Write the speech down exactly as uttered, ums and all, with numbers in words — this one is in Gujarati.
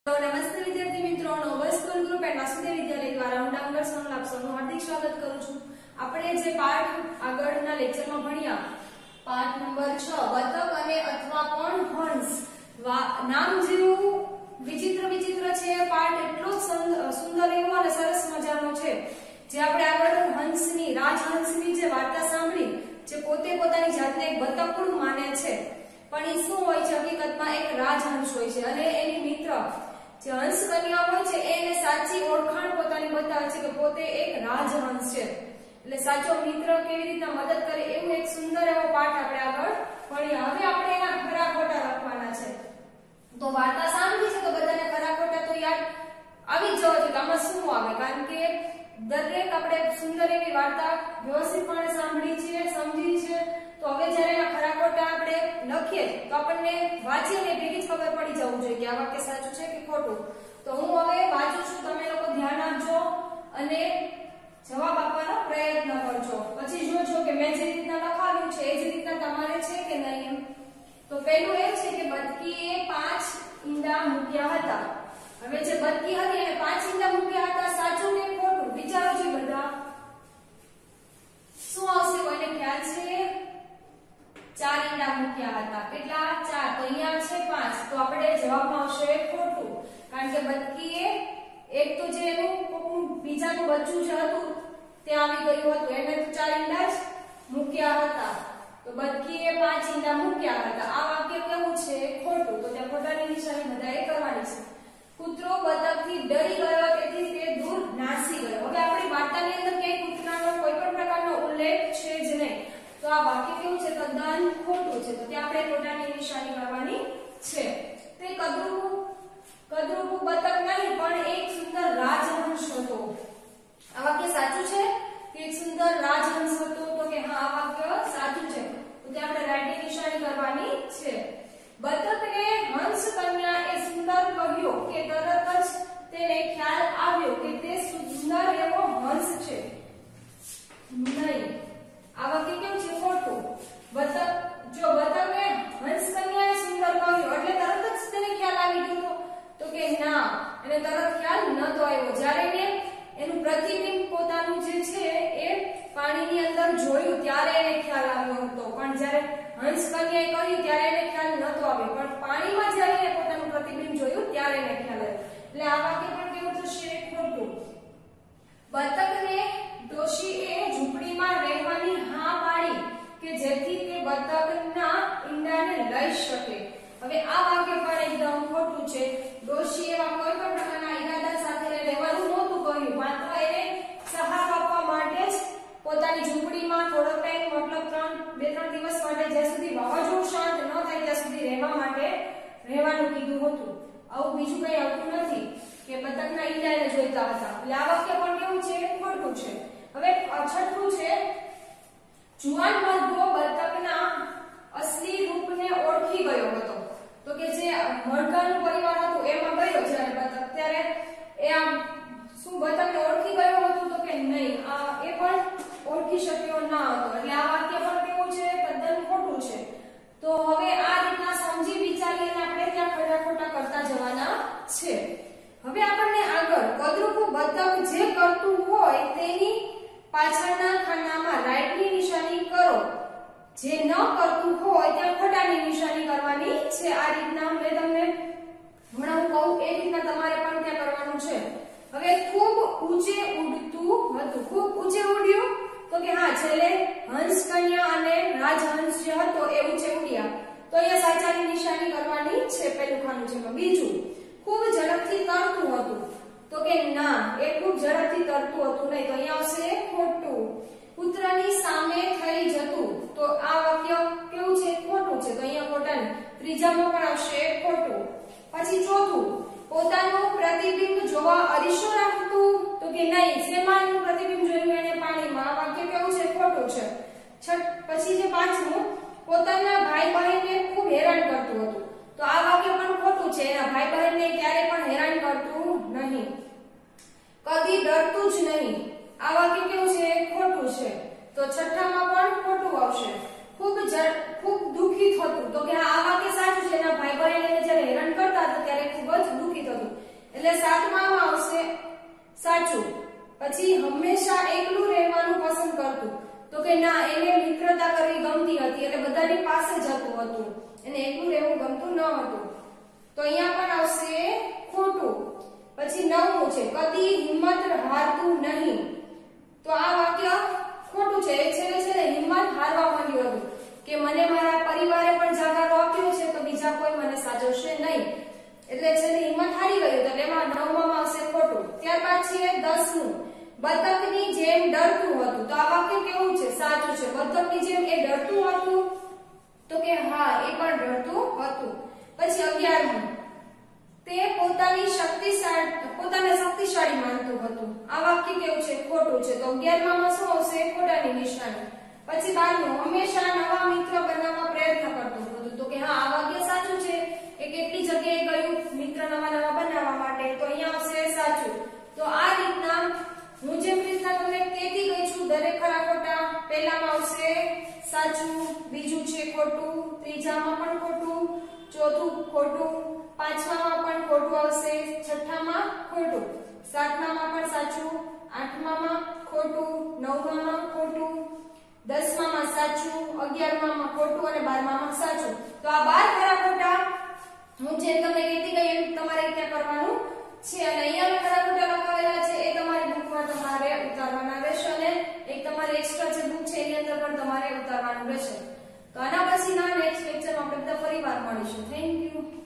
નમસ્તે વિદ્યાર્થી મિત્રો, noble school group and Vasudev વિદ્યાલય દ્વારા હું ડાંગર સોનલ આપ સૌનું હાર્દિક સ્વાગત કરું છું। આપણે જે પાઠ આગળના લેક્ચરમાં ભણ્યા પાઠ નંબર છ બતક અને અથવા પણ હંસ, નામ જેવું વિચિત્ર વિચિત્ર છે પાઠ એટલો સુંદર એવો અને સરસ મજાનો છે। જે આપણે આગળ હંસની રાજહંસની જે વાર્તા સાંભળી, જે પોતે પોતાની જાતને એક બતકડું માને છે, પણ એ શું હોય છે? હકીકતમાં એક રાજહંસ હોય છે અને એની મિત્ર જે હંસ કન્યા હોય છે એને સાચી ઓળખાણ પોતાની બતાવે છે કે પોતે એક રાજહંસ છે। એટલે સાચો મિત્ર કેવી રીતે મદદ કરે એવું એક સુંદર એવો પાઠ આપણે આગળ ભણ્યા। હવે આપણે એના ખરા ખોટા લખવાના છે। તો વાર્તા સાંભળી છે તો બધાને ખરા ખોટા તો યાદ આવી જ જવા જોઈએ કે આમાં શું આવે, કારણ કે દરેક આપણે સુંદર એવી વાર્તા વ્યવસ્થિતપણે સાંભળી છે, સમજી છે। તો હવે જ્યારે એના ખરા ખોટા આપણે લખીએ તો આપણને વાંચીને ભેગી જ ખબર પડી જવું જોઈએ કે આ વાક્ય સાચું છે કે ખોટું। તો હું હવે વાંચું છું, તમે લોકો ધ્યાન આપજો અને જવાબ આપવાનો પ્રયત્ન કરજો। પછી જોજો કે મેં જે રીતના લખાવ્યું છે એ જ રીતના તમારે છે કે નહીં। તો પહેલું એ છે કે બતકીએ પાંચ ઈંડા મૂક્યા હતા। હવે જે બતકી હતી એને પાંચ ઈંડા મૂક્યા હતા, સાચું કે ખોટું? વિચારો છો બધા, શું આવશે? કોઈને ખ્યાલ છે? ચાર ઈંડા મૂક્યા હતા। કેટલા? ચાર। તો અહીંયા છે પાંચ, તો આપણે જવાબમાં આવશે ખોટું, કારણ કે બતકીએ એક તો જે એનું બીજાનું બચ્ચું જે હતું તે આવી ગયું હતું, એને તો ચાર ઈંડા જ મૂક્યા હતા। તો બતકીએ પાંચ ઈંડા મૂક્યા હતા, આ વાક્ય કેવું છે? ખોટું। તો ત્યાં ખોટાની નિશાની બધાએ કરવાની છે। કૂતરો બતકથી ડરી ગયો તેથી તે દૂર નાસી ગયો। હવે આપણી વાર્તાની અંદર ક્યાંય કૂતરાનો કોઈ પણ પ્રકારનો ઉલ્લેખ છે જ નહીં, તો આ વાક્ય કેવું છે? તદ્દન ખોટું છે। તો ત્યાં આપણે ખોટાની નિશાની કરવાની છે। તે કદરૂપું કદરૂપું બતક નહીં પણ એક સુંદર રાજહંસ હતો। આ વાક્ય સાચું છે કે એક સુંદર રાજહંસ હતો? તો કે હા, આ વાક્ય સાચું છે। તો ત્યાં આપણે રાઈટની નિશાની કરવાની છે। બતકને હંસ કન્યાએ સુંદર કહ્યું કે તરત જ તેને ખ્યાલ આવ્યો કે તે સુંદર એવો હંસ છે નહીં। આ વાક્ય કેવું છે? ખોટું। બતક જો બતકને હંસ કન્યાએ સુંદર કહ્યું એટલે તરત જ તેને ખ્યાલ આવી ગયો તો કે ના, એને તરત ખ્યાલ નતો આવ્યો। જ્યારે એને એનું પ્રતિબિંબ પોતાનું જે છે એ પાણીની અંદર જોયું ત્યારે એને ખ્યાલ આવ્યો હતો, પણ જ્યારે હંસ કન્યાએ કહ્યું ત્યારે એને ખ્યાલ નતો આવ્યો, પણ પાણીમાં જ્યારે એને પોતાનું પ્રતિબિંબ જોયું ત્યારે એને ખ્યાલ આવ્યો। એટલે આ વાક્ય પણ કેવું થશે? ખોટું। બતકને ડોશીએ ઝૂંપડીમાં રહેવાની હા પાડી કે જેથી તે બતકના ઈંડાને લઈ શકે। હવે આ વાક્ય પણ એકદમ ખોટું છે। ડોશીએ એવા કોઈ પણ પ્રકારના ઈરાદા સાથે રહેવાનું નહોતું કહ્યું, માત્ર એને સહારો આપવા માટે જ પોતાની ઝૂંપડીમાં થોડો ટાઈમ, મતલબ ત્રણ બે ત્રણ દિવસ માટે, જ્યાં સુધી વાવાઝોડું શાંત ન થાય ત્યાં સુધી રહેવા માટે રહેવાનું કીધું હતું। આવું બીજું કઈ આવતું નથી કે બતકના ઈંડાને જોઈતા હતા। એટલે આ વાક્ય પણ કેવું છે? ખોટું છે। હવે છઠ્ઠું છે જુવાન મરઘો બતકના અસલી રૂપને ઓળખી ગયો હતો। તો કે જે મરઘાનું પરિવાર હતું એમાં ગયો જ્યારે બતક, ત્યારે એ આમ શું બતકને ઓળખી ગયો હતો? તો કે નહીં, આ એ પણ ઓળખી શક્યો ન હતો। એટલે આ વાક્ય પણ કેવું છે? તદ્દન ખોટું છે। તો હવે આ રીતના સમજી વિચારીને આપણે ત્યાં ખોટા ખોટા કરતા જવાના છે। હવે આપણને આગળ કદરૂપું બતક જે કરતું હોય તેની પાછળના ખાનામાં રાઈટની નિશાની કરો, જે ન કરતું હોય ત્યાં ખોટાની નિશાની કરવાની છે। આ રીતના મેં તમને હમણાં હું કહું એ રીતના તમારે પણ ત્યાં કરવાનું છે। હવે ખૂબ ઊંચે ઉડતું હતું, ખૂબ ઊંચે ઉડ્યું? તો કે હા, છેલ્લે હંસ કન્યા અને રાજહંસ જે હતો એ ઊંચે ઉડ્યા, તો અહીંયા સાચાની નિશાની કરવાની છે પેલું ખાનું છે। બીજું, ખૂબ ઝડપથી તરતું હતું? તો કે ના, એ ખૂબ ઝડપથી તરતું હતું નહીં, તો અહીંયા આવશે ખોટું। પુત્રની સામે થઈ જતું? તો આ વાક્ય કેવું છે? ખોટું છે, તો અહીંયા ખોટાની। ત્રીજામાં પણ આવશે ખોટું। પછી ચોથું, પોતાનું પ્રતિબિંબ જોવા અરીસો રાખતું? તો કે નહીં, શેમાંનું પ્રતિબિંબ જોયું? એને પાણીમાં। આ વાક્ય કેવું છે? ખોટું છે। છઠ પછી જે પાંચમું, પોતાના ભાઈ બહેનને ખૂબ હેરાન કરતું હતું? તો આ વાક્ય પણ ખોટું છે, એના ભાઈ બહેનને ક્યારે પણ હેરાન કરતું નહીં। કદી ડરતું જ નહીં? આ વાક્ય કેવું છે? ખોટું છે, તો છઠ્ઠામાં પણ ખોટું આવશે। ખૂબ ખૂબ દુખી થતું? તો કે આ વાક્ય સાચું છે, એના ભાઈ બહેન એને જ્યારે હેરાન કરતા હતા ત્યારે ખૂબ જ દુખી થતું। એટલે સાતમામાં આવશે સાચું. પછી હંમેશા એકલું રહેવાનું પસંદ કરતું, તો કે ના, એને મિત્રતા કરવી ગમતી હતી એટલે બધાની પાસે જતું હતું, એને એકલું રહેવું ગમતું ન હતું, તો અહીંયા પણ આવશે ખોટું. પછી નવમું છે કદી હિંમત હારતું નહીં, તો આ વાક્ય ખોટું છે. એ છેલ્લે છેલ્લે હિંમત હારવા માંડ્યું હતું કે મને મારા પરિવારે પણ જાગારો આપ્યો છે તો બીજા કોઈ મને સાચવશે નહીં, એટલે છેલ્લે હિંમત હારી ગયું, તો એમાં નવમામાં આવશે ખોટું. ત્યારબાદ છે દસમું બતકની જેમ ડરતું હતું, તો આ વાક્ય કેવું છે? સાચું છે. બતકની જેમ એ ડરતું હતું, તો કે હા, એ પણ ડરતું હતું. પછી અગિયારમું તે પોતાની શક્તિશાળી પોતાને શક્તિશાળી માનતું હતું, આ વાક્ય કેવું છે? ખોટું છે. તો અગિયારમામાં શું આવશે? ખોટાની નિશાની. પછી બારમું હંમેશા નવા મિત્ર બનાવવા પ્રયત્ન કરતું હતું, તો કે હા, આ વાક્ય સાચું છે. એ કેટલી જગ્યાએ ગયું મિત્ર નવા નવા બનાવવા માટે, તો અહીંયા આવશે સાચું. તો આ રીતના હું જેમ રીતના તમને કહેતી ગઈ છું દરેક ખરા ખોટા, પહેલામાં આવશે સાચું, બીજું છે ખોટું, ત્રીજામાં પણ ખોટું, ચોથું ખોટું, પાંચમામાં પણ ખોટું આવશે, છઠ્ઠામાં ખોટું, સાતમામાં પણ સાચું, આઠમામાં ખોટું, નવમામાં ખોટું, દસમામાં સાચું, અગિયારમામાં ખોટું અને બારમામાં સાચું. તો આ બાર ખરા ખોટા હું જેમ તમને કહેતી ગઈ એમ તમારે ત્યાં કરવાનું છે. અને અહીંયા ખરા ખોટા લખાવેલા છે એ તમારી બુકમાં તમારે ઉતારવાના રહેશે, અને એક તમારી એક્સ્ટ્રા જે બુક છે એની અંદર પણ તમારે ઉતારવાનું રહેશે. તો આના પછીના નેક્સ્ટ લેક્ચરમાં આપણે બધા ફરી વાર મળીશું. Thank you.